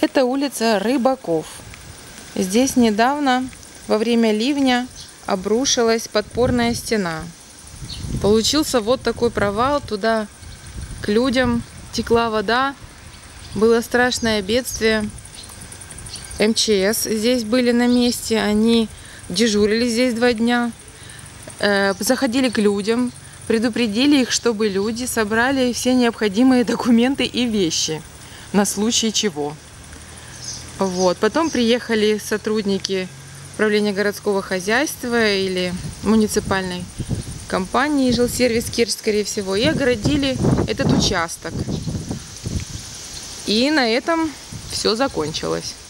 Это улица Рыбаков. Здесь недавно во время ливня обрушилась подпорная стена. Получился вот такой провал. Туда к людям текла вода. Было страшное бедствие. МЧС здесь были на месте. Они дежурили здесь 2 дня. Заходили к людям, предупредили их, чтобы люди собрали все необходимые документы и вещи на случай чего. Вот. Потом приехали сотрудники управления городского хозяйства или муниципальной компании Жилсервис Керчь, скорее всего, и огородили этот участок. И на этом все закончилось.